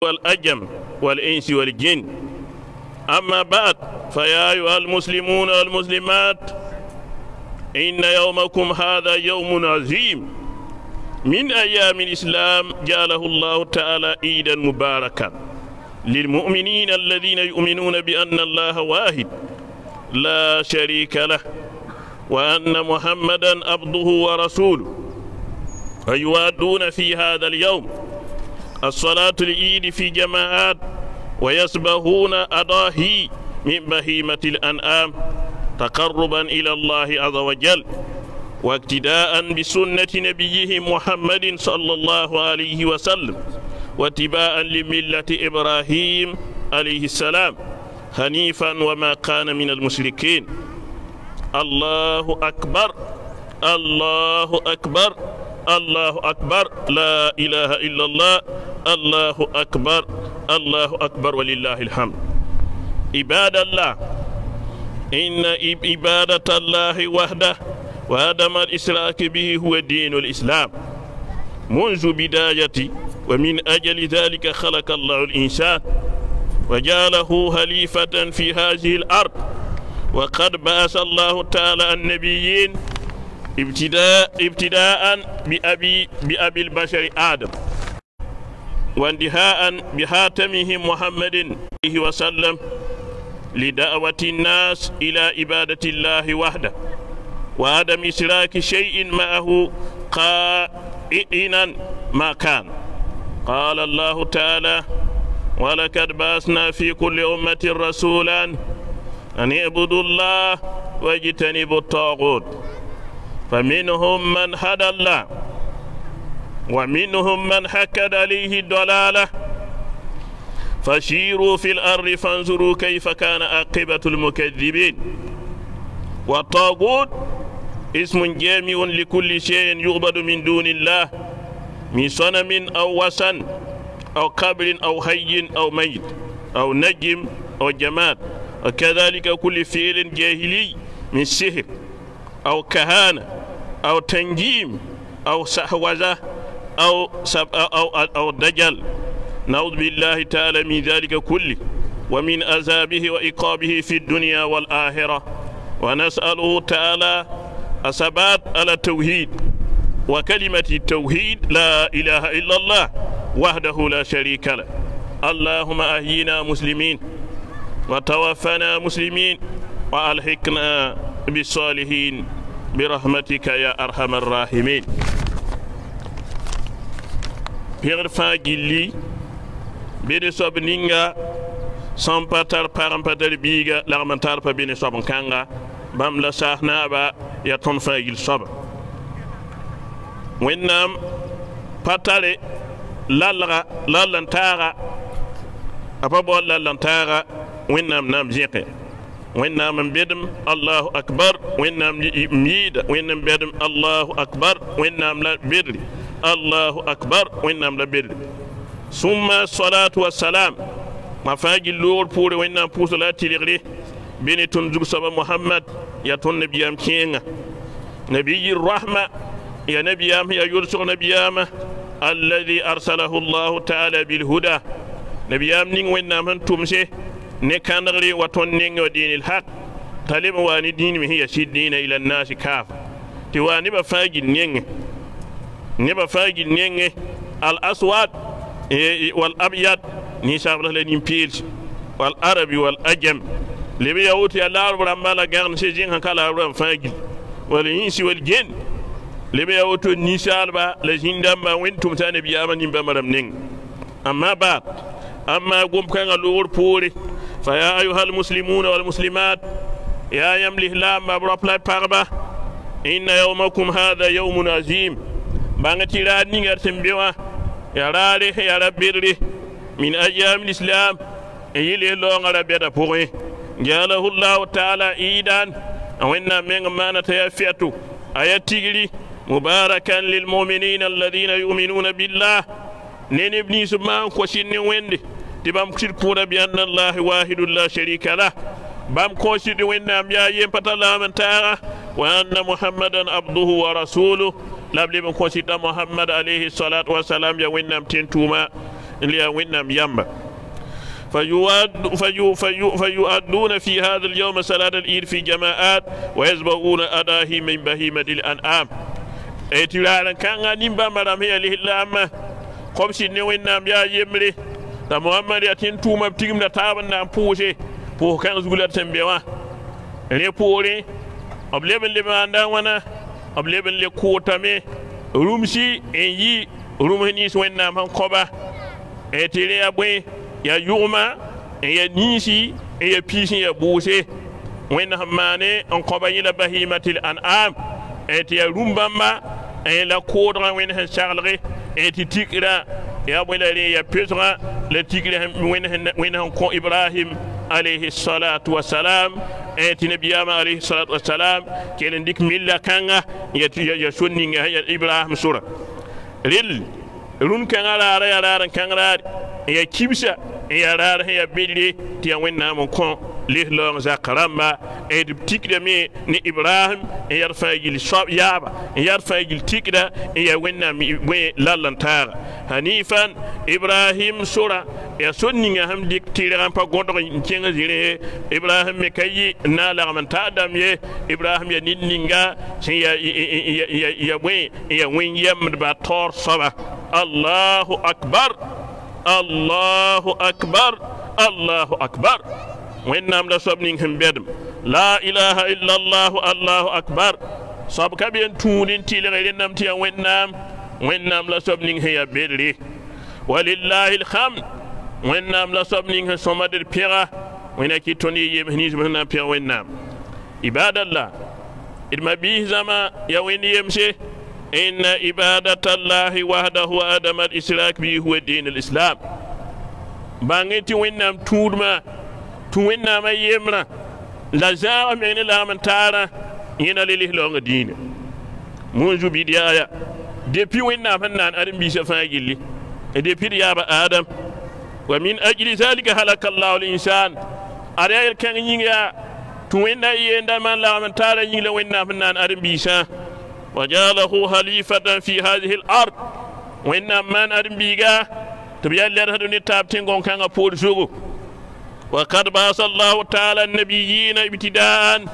والأجم والإنس والجن. أما بعد، فيا أيها المسلمون والمسلمات، إن يومكم هذا يوم عظيم من أيام الإسلام، جعله الله تعالى عيدا مباركا للمؤمنين الذين يؤمنون بأن الله واحد لا شريك له، وأن محمدا عبده ورسوله، ويؤدون في هذا اليوم الصلاة العيد في جماعات، ويسبحون أضاحي من بهيمة الأنعام تقربا إلى الله عز وجل، واقتداء بسنة نبيهم محمد صلى الله عليه وسلم، واتباعا لملة إبراهيم عليه السلام حنيفا وما كان من المشركين. الله أكبر، الله أكبر، الله أكبر، لا إله إلا الله، الله أكبر، الله أكبر، ولله الحمد. عباد الله، إن عبادة الله وحده وعدم الإشراك به هو دين الإسلام منذ بداية، ومن أجل ذلك خلق الله الإنسان وجعله خليفة في هذه الأرض. وقد بعث الله تعالى النبيين ابتداء بأبي البشر آدم، وانتهاء بخاتمهم محمد عليه وسلم، لدعوة الناس إلى عبادة الله وحده وعدم إشراك شيء معه قائنا ما كان. قال الله تعالى: ولقد بعثنا في كل أمة رسولا أن اعبدوا الله واجتنبوا الطاغوت، فمنهم من هدى الله ومنهم من حكت عليه الضلالة، فسيروا في الأرض فانظروا كيف كان عاقبة المكذبين. والطاغوت اسم جامع لكل شيء يعبد من دون الله، من صنم أو وثن أو قبر أو حي أو ميت أو نجم أو جماد، وكذلك كل فعل جاهلي من سحر أو كهانة أو تنجيم أو سحوزة أو دجل، نعوذ بالله تعالى من ذلك كله ومن عذابه وعقابه في الدنيا والآخرة. ونسأله تعالى الثبات على التوحيد، وكلمة التوحيد لا إله إلا الله وحده لا شريك له. اللهم أحينا مسلمين وتوفنا مسلمين وألحقنا بالصالحين برحمتك يا أرحم الراحمين. Pẽgd fãa gilli bede soab ninga sãn pa tar pagem pa tar biiga lagm n tar pa bene soab n kãnga, bãmb la saas naaba yaa tõnd fãa gill soaba. Wẽnnaam pa tare lall n taaga, a pa baood lall n taaga, wẽnnaam naam zẽke. Wẽnnaam n bedem Allahu akbar, wẽnnaam yɩɩda, wẽnnaam bedem Allahu akbar, wẽnnaam la bedre Allahu akbar, wẽnnaam la bedre. Summa salatu wassalam, ma fãa gill loogr poore wẽnnaam pʋʋsa la a tɩlgre bene tõnd zug-soaba Muhammad, yaa tõnd nabiyaam kẽenga, nabiyi rahma, ya nabiyaam ya yʋlsg nabiyaamã alladhi arsalahu Allahu ta'ala bilhuda, nabiyaam ning wẽnnaam sẽn tʋmse ne kãndgre wa tõnd nengẽ wa dĩin lhaq, t'a leb n waa ne dĩin me sẽn ya sɩd dĩinã ila nnaasi kaafa, tɩ waa nebã fãa gill nengẽ, nebã fãa gill nengẽ al aswad wal abyad, ninsãabla la nin-peels, wal arabi wal ajam, leb ya woto ya laarb rãmba la gãgn se zẽng sẽn ka laarb rãmb fãa gill, wal insi wal jen, leb ya woto ninsaalba la zĩn-dãmba wẽnd tʋmsa a nabiyaamã nin-bãmba rãmb nengẽ. Amma baad, أما قم كان الأور بوري، فيا أيها المسلمون والمسلمات، يا يملي لام بربلا باربا، إن يومكم هذا يوم عظيم، بانتي رادني أرتمبوا، يا راري يا ربيري من أيام الإسلام، يلي لون ربيدا بوري، جعله الله تعالى عيدا، وإن من ما نتيافيتو آياتي مباركا للمؤمنين الذين يؤمنون بالله. نين ابني سبحانه كوشين ويندي تبام كشير بورا بأن الله واحد لا شريك له، بام كوشين وينام يا يمبتلا من تارا، وأن محمدا عبده ورسوله، لابد من كوشين محمد عليه الصلاة والسلام يا وينام تنتوما اللي وينام يامبا فيؤدون في هذا اليوم صلاة العيد في جماعات ويذبحون أضاحي من بهيمة الأنعام اتلال كان نيمبا مرام هي لله قم سيدنا وينام يا يمري تا محمد ياتين توما بتيم دا تابن نام بوجي بو كان زغلا تمبيوا ري بوري ابليبن لما ندا وانا ابليبن لي كوتامي رومسي اني رومهنيس وينام هان كوبا اتيري ابوي يا يوما يا نيسي يا بيسي يا بوسي وينام ماني ان كوبا يلا بهيمه الانعام اتي رومبامبا en la kodra wen hen charlere eti tikra ya bolare ya pesra le tikra wen hen ko Ibrahim alayhi salatu wassalam eti nabiyama alayhi salatu wassalam kelen dik milla kanga ya sonni nga ya Ibrahim sura ril run kanga la ya la kanga ya kibsa ya la ya bidli ti wen nam ko لهلون زكرامبا تيكدا مي ني ابراهيم يرفع جيل صاب يابا يرفع جيل تيكدا يا وينا وي لالانتار حنيفا ابراهيم سورا يا سونيغا هم ديك تيران با غودو نتيغا زيري ابراهيم مكاي نالا من تادام يي ابراهيم يا نينغا سي يا وي يا وين يم با تور صبا الله اكبر الله اكبر الله اكبر وينام لا صبنين هم بدم لا اله الا الله الله اكبر صب كبين تولين تي لغير نام تي وينام لا صبنين هي بيرلي ولله الحمد وينام لا صبنين سمد البيرا وينكي توني يمهنيز بهنا بيرا وينام عباد الله إدما بيه زما يا وين يمشي إن عبادة الله وحده آدم الإشراك به هو دين الإسلام بانغيتي وينام تورما توينا ما يمنا لا زار من لا من تارا ينا لله لون دين منذ بداية depuis وينا فنان أدم بيسفا جلي depuis يا آدم ومن أجل ذلك خلق الله الإنسان أريال كان ينجا توينا يندا من لا من تارا ينجا وينا فنان أدم بيسا وجعله خليفة في هذه الأرض وينا من أدم بيجا تبيا لرهدوني تابتين كون كان أبول سوغو وقد بعث الله تعالى النبيين ابتداء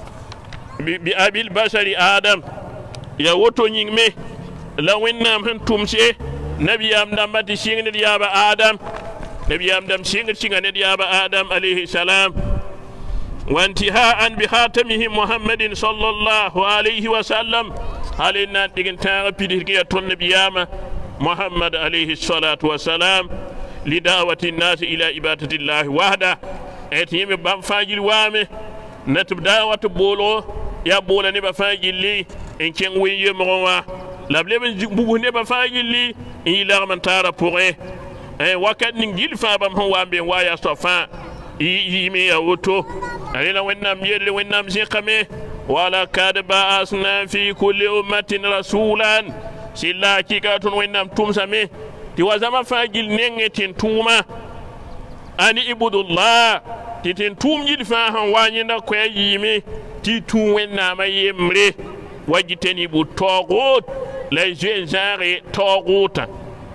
بأبي البشر آدم يا وتو نيمي لو إنهم هنتم شيء نبي آدم ما تشين ديابا آدم نبي آدم شين ديابا آدم عليه السلام وانتهاء بخاتمه محمد صلى الله عليه وسلم علينا دين تعبير نبي محمد عليه الصلاة والسلام لدعوة الناس إلى عبادة الله وحده اتيم بام فاجل وامه نتب دعوة بولو يا بولا نبا فاجل لي إن كان ويمروا لابلبن بوغ نبا فاجل لي إلا من تارا بوغي وكان نجيل فابم هو أمبين وايا صفا يمي يوتو علينا وينام يلي وينام زيقمي ولقد بعثنا في كل أمة رسولا سلا كيكاتون وينام تومسامي ti wazama fagil nenge tin tuma ani ibudullah ti tin tum yid fa han wanyinda ko yimi ti tu wenna ma yemre wajiteni bu togut la jenzare toguta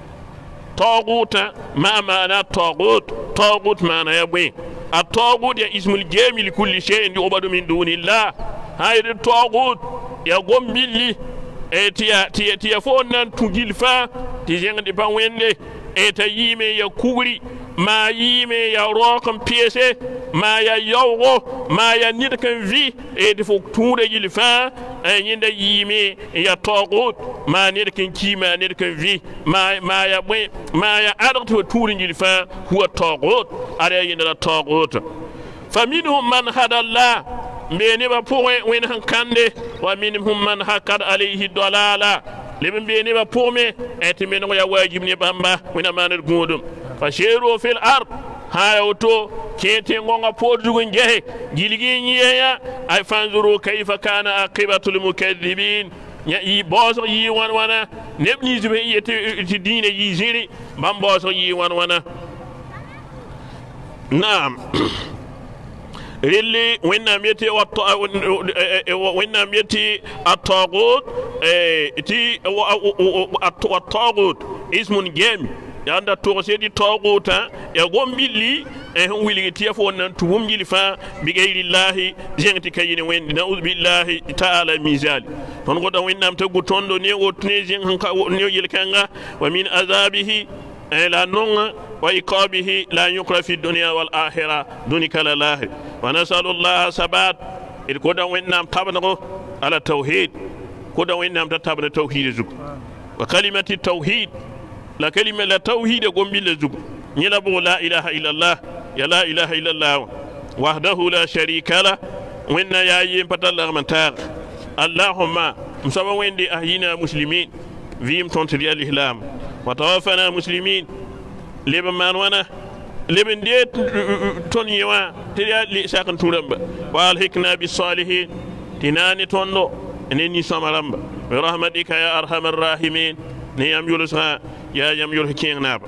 ma maana togut maana yabwe الطاغوت يا اسم الجامع لكل شيء يعبد من دون الله هاي الطاغوت يا قوم باللي تيا فونان تجلفا تيجين دي باويني اتا ييمي يا كوري ما ييمي يا روكم بيسي ما يا يوغو ما يا نيركن في اي فوق تورا جلفا يندا ييمي يا طاغوت ما نيركن كيما نيركن في ما يا بوي ما يا ادرت تورا جلفا هو طاغوت اري يندا طاغوت فمنهم من هدى الله بيني بابوي وين هنكاندي ومنهم من حقد عليه الضلالة لمن بيني بابومي اتمنى يا واجب نبامبا وين مان الغودم فشيروا في الارض هايوتو كيتي غونغا بودجوغن جهي جيلغي نييا اي فانظروا كيف كان عاقبة المكذبين يي بوسو يي وان وانا نبني زبي يتي دين يي زيري بام بوسو يي وان وانا نعم اللي وين ميتي الطاغوت تي الطاغوت اسم جامع yanda togsedi toguta ya gombili wiligi tiya fo nan tuwum jili fa bi gayri llahi jengti kayini wendi na'udhu billahi ta'ala mizali ton goda wennam tagu tondo ne wotne jeng hanka ne yelkanga wa min azabihi la nonga wa iqabihi la yuqra fi dunya wal akhirah dunika lillahi wa nasallu allah sabat il goda wennam tabnago ala tawhid goda wennam tabna tawhid zuk wa kalimati tawhid la kalima la tawhid gombile zuk نلا بو لا إله إلا الله يا لا إله إلا الله وحده لا شريك له وإن يا يم بطل المنتاق اللهم مسوا وين دي أهينا مسلمين فيم تنتري الإسلام وتوفنا مسلمين لبن مانوانا لبن ديت تونيوا تريا لساكن تورمب والحقنا بالصالحين تناني توندو إنني سمرمب برحمتك يا أرحم الراحمين نيام يولسها يا يم يولكين ناب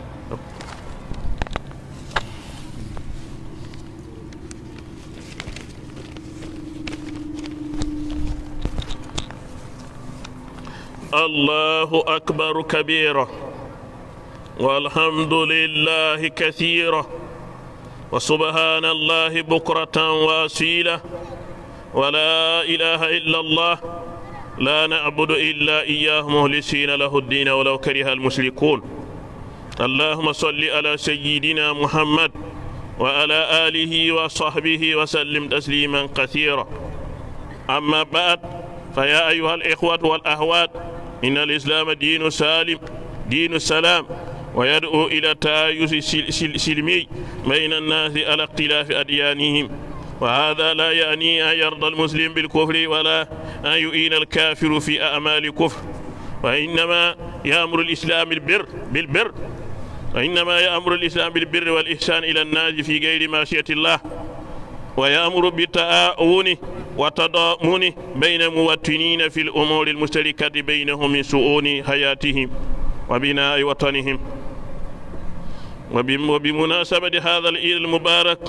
الله أكبر كبيرا والحمد لله كثيرا وسبحان الله بكرة وأصيلا ولا إله إلا الله لا نعبد إلا إياه مخلصين له الدين ولو كره المشركون اللهم صل على سيدنا محمد وعلى آله وصحبه وسلم تسليما كثيرا أما بعد فيا أيها الإخوة والأخوات إن الإسلام دين سالم دين السلام ويدعو إلى تآيس سلمي بين الناس على اختلاف أديانهم وهذا لا يعني أن يرضى المسلم بالكفر ولا أن يؤين الكافر في أعمال الكفر وإنما يأمر الإسلام بالبر وإنما يأمر الإسلام بالبر والإحسان إلى الناس في غير معصية الله ويأمر بالتعاون وتضامن بين المواطنين في الأمور المشتركة بينهم من شؤون حياتهم وبناء وطنهم وبمناسبة هذا العيد المبارك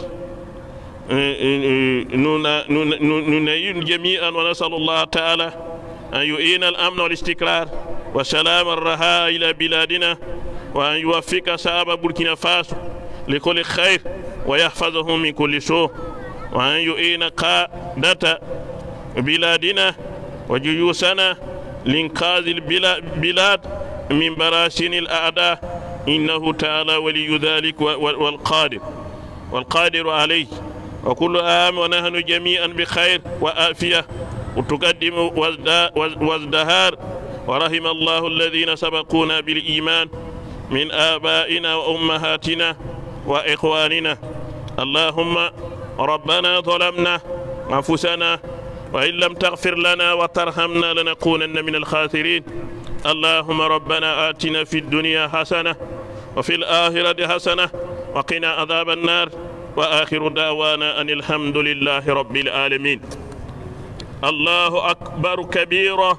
ننعي جميعا ونسأل الله تعالى أن يعين الأمن والاستقرار وسلام الرخاء إلى بلادنا وأن يوفق شعب بوركينا فاسو لكل خير ويحفظهم من كل سوء وأن يعين قادة بلادنا وجيوسنا لإنقاذ البلاد من براسن الأعداء إنه تعالى ولي ذلك والقادر عليه وكل عام ونحن جميعا بخير وآفية وتقدم وازدهار ورحم الله الذين سبقونا بالإيمان من آبائنا وأمهاتنا وإخواننا اللهم ربنا ظلمنا أنفسنا وإن لم تغفر لنا وترحمنا لنكونن من الخاسرين اللهم ربنا آتنا في الدنيا حسنة وفي الآخرة حسنة وقنا عذاب النار وآخر دعوانا أن الحمد لله رب العالمين الله أكبر كبيرا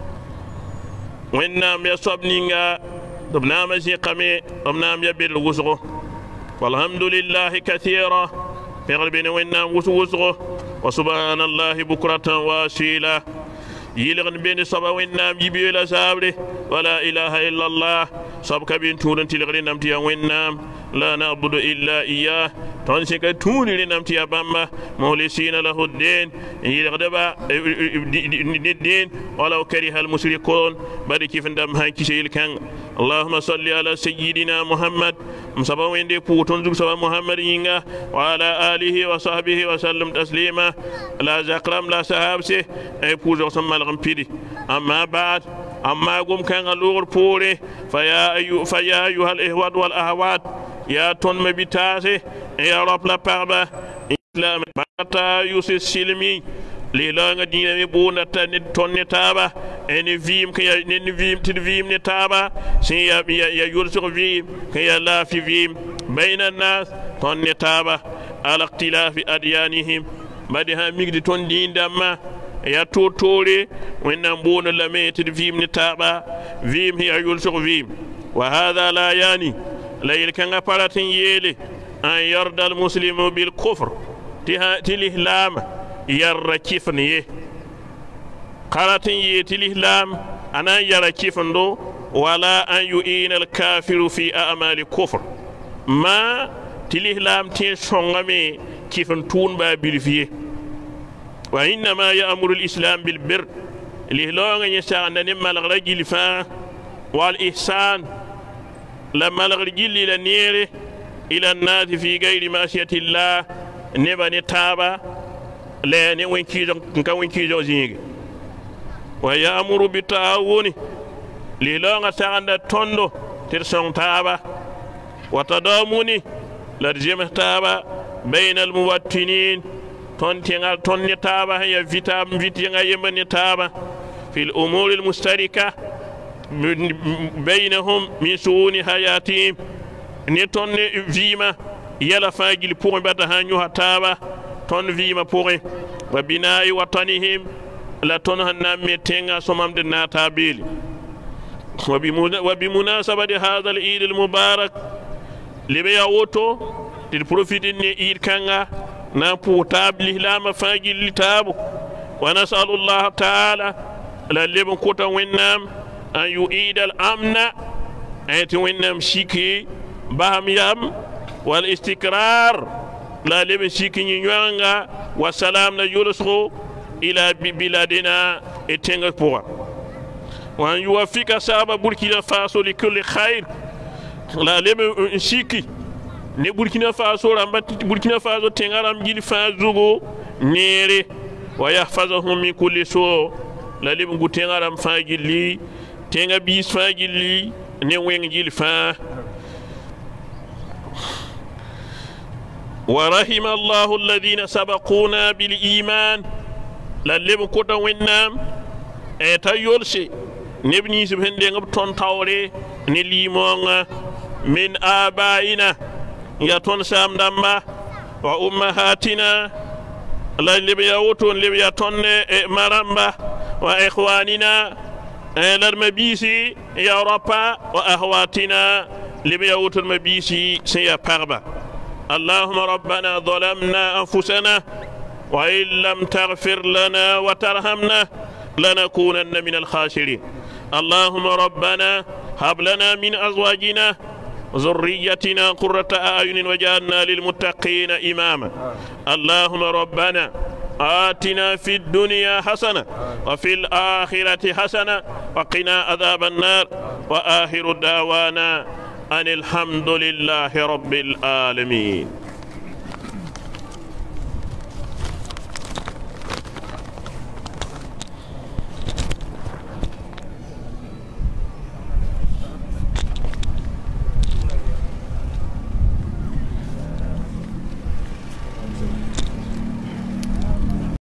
وإنام يصبنينا دبنام زيقمي دبنام يبير وزغه والحمد لله كثيرا في قلبنا وإنام وزغه وسبحان الله بكرة واسيلا يلغن بين صبا وإنام يبيو لسابره ولا إله إلا الله صبك بين تورن تلغن نمتيا وإنام لا نعبد إلا إياه تنسك توني لنمتيا بما مخلصين له الدين يلغدبا الدين ولو كره المشركون بل كيف ندم هاي كيشيل كان اللهم صل على سيدنا محمد مصبا ويندي بوتون زوج صبا محمد ينغا وعلى آله وصحبه وسلم تسليما لا زكرم لا صحابسه اي بوزو سمال غمبيدي أما بعد أما قم كان اللور بوري فيا أيها الإخوة والأخوات يا تون مبتاسي يا رب لا باربا إسلام باتا يوسف سلمي ليلا دينا مبونا تون نتابا إن فيم كي ن فيم تدفيم نتابا سي يا يوسف فيم كي لا في فيم بين الناس تون نتابا على اختلاف أديانهم بدها ميغدي تون دين دما يا توتوري وإن بون لميت فيم نتابا فيم هي يوسف فيم وهذا لا يعني لا كان قالتين يلي أن يرضى المسلم بالكفر تلهلام يركفني قالتين يتلهلام أنا يركفن دو ولا أن يؤين الكافر في أعمال الكفر ما تلهلام تين شونغامي كيف نتون بابل فيه. وإنما يأمر الإسلام بالبر لهلون يسعى نما الرجل فا والإحسان لما الرجل لنيره إلى الناس في غير معصية الله نبا نتابا لا نوين زينغ. ويأمر بالتعاون لهلون سعى توندو ترسون تابا وتضامني لرجم تابا بين الموطنين تنتيغال تون تابا هي فيتام فيتيغا يمن تابا في الأمور المشتركة بينهم من شؤون حياتهم نتون فيما يلا فاجل بوغ بتا هانيو تابا تون فيما بوغ وبناء وطنهم لا تون هنام تيغا سومام دنا تابيل. وبمناسبة هذا العيد المبارك لبيا ووتو تلبروفيت إيد كانغا نامبو تابلي لا فاجل لتابو. ونسأل الله تعالى للبن كوتا وينام أن يعيد الأمن أنت وينام شيكي بهم يام والاستقرار لا لبن شيكي نيوانغا والسلام نجلسه إلى بلادنا اتنغ بوا. وأن يوفق شعب بوركينا فاسو لكل خير لا لبن شيكي ne Burkina Faso rambati Burkina Faso tengaram jili fazugo nere wa yahfazahum min kulli su la lim gu tengaram fajili tenga bis fajili ne wen jili fa. wa rahima Allahu alladhina sabaquna bil iman la lim ko tan wennam e tayolse nebni subhende ngab ton tawre ne limonga min abaina يا تون سام دمبا وأمهاتنا لبيا وتون لبيا تون مرمبا وإخواننا لرمبيسي يا ربا وأخواتنا لبيا وتون مبيسي سيا باربا. اللهم ربنا ظلمنا أنفسنا وإن لم تغفر لنا وترحمنا لنكونن من الخاسرين. اللهم ربنا هب لنا من أزواجنا ذريتنا قرة أعين وجعلنا للمتقين إماما. اللهم ربنا آتنا في الدنيا حسنة وفي الآخرة حسنة وقنا عذاب النار. وآخر دعوانا أن الحمد لله رب العالمين.